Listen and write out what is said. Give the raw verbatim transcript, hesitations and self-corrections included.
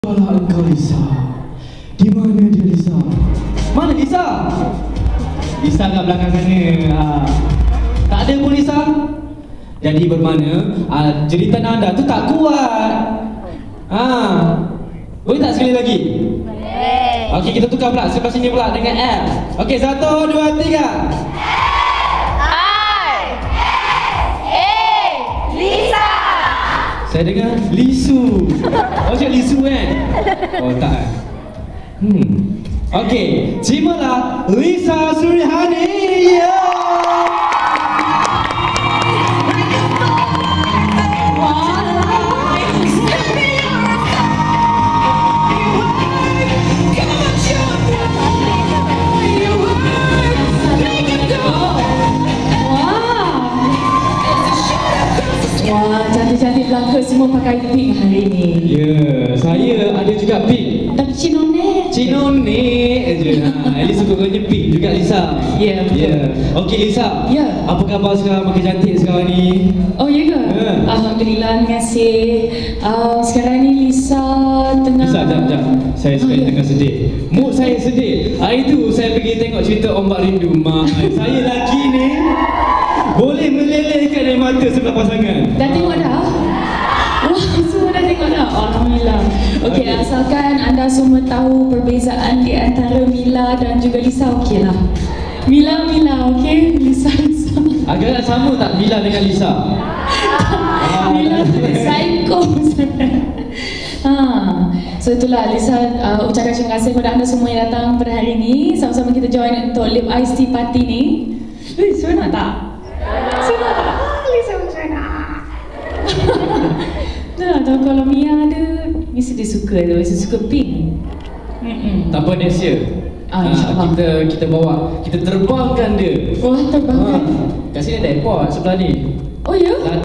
Alah engkau Lisa. Di mana dia Lisa? Mana Lisa? Lisa kat belakang sana. Ha. Tak ada pun Lisa. Jadi bermakna uh, jeritan anda tu tak kuat. Ha. Boleh tak sekali lagi? Boleh. Okey, kita tukar pula sebelah sini pula dengan L. Okey, satu, dua, tiga. Saya dengar Lisu. Oh, cakap Lisu kan? Oh, tak kan? Hmm. Okey, terimalah Lisa Surihani. Yeah. Wah, cantik-cantik belaka semua pakai pink hari ni. Ya, yeah, saya ada juga pink. Tapi Cinone. Cinone je. Ha, at least suka-sukanya pink juga Lisa. Ya, yeah, betul. Yeah. Okey Lisa. Ya. Yeah. Apa khabar sekarang? Makin cantik sekarang ni. Oh, ya ke? Yeah. Alhamdulillah, terima kasih. Uh, sekarang ni Lisa tengah... Lisa, jap, jap. Saya sekarang oh, tengah yeah. sedih. Mood saya sedih. Hari tu saya pergi tengok cerita Ombak Rindu. Mak, saya lelaki ni boleh melelehkan air mata sebelah pasangan. Dah tengok dah? Wah, semua dah tengok dah? Alhamdulillah. Okey, okay. Asalkan anda semua tahu perbezaan di antara Mila dan juga Lisa, okey lah. Mila, Mila, okey? Lisa, Lisa. Agak sama tak Mila dengan Lisa? Mila tu psycho sebenarnya. Ha. So itulah Lisa uh, ucapkan terima kasih kepada anda semua yang datang pada hari ini. Sama-sama kita join untuk Lip Ice Tea Party ni. Eh, seronok tak? Seronok tak? Ah, Lisa seronok. Dah tahu kalau Mia ada, mesti dia suka tu, mesti suka pink. Mm-mm. Tak apa, next year. Ah, ha, kita kita bawa, kita terbangkan dia. Wah, terbangkan. Ha. Kat sini ada airport sebelah ni. Oh ya?